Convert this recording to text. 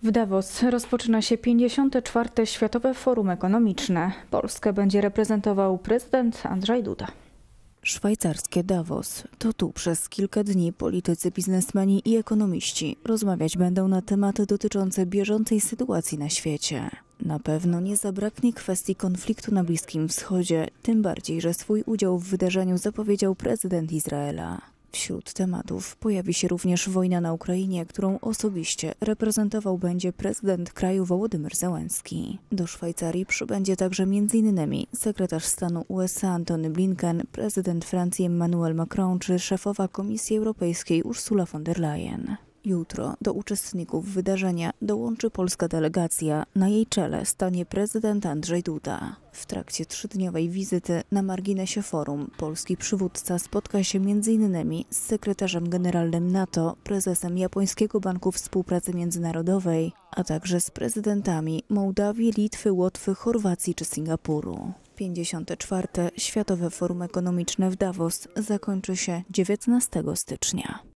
W Davos rozpoczyna się 54. Światowe Forum Ekonomiczne. Polskę będzie reprezentował prezydent Andrzej Duda. Szwajcarskie Davos. To tu przez kilka dni politycy, biznesmeni i ekonomiści rozmawiać będą na tematy dotyczące bieżącej sytuacji na świecie. Na pewno nie zabraknie kwestii konfliktu na Bliskim Wschodzie, tym bardziej, że swój udział w wydarzeniu zapowiedział prezydent Izraela. Wśród tematów pojawi się również wojna na Ukrainie, którą osobiście reprezentował będzie prezydent kraju Wołodymyr Zełenski. Do Szwajcarii przybędzie także m.in. sekretarz stanu USA Antony Blinken, prezydent Francji Emmanuel Macron czy szefowa Komisji Europejskiej Ursula von der Leyen. Jutro do uczestników wydarzenia dołączy polska delegacja. Na jej czele stanie prezydent Andrzej Duda. W trakcie 3-dniowej wizyty na marginesie forum polski przywódca spotka się m.in. z sekretarzem generalnym NATO, prezesem Japońskiego Banku Współpracy Międzynarodowej, a także z prezydentami Mołdawii, Litwy, Łotwy, Chorwacji czy Singapuru. 54. Światowe Forum Ekonomiczne w Davos zakończy się 19 stycznia.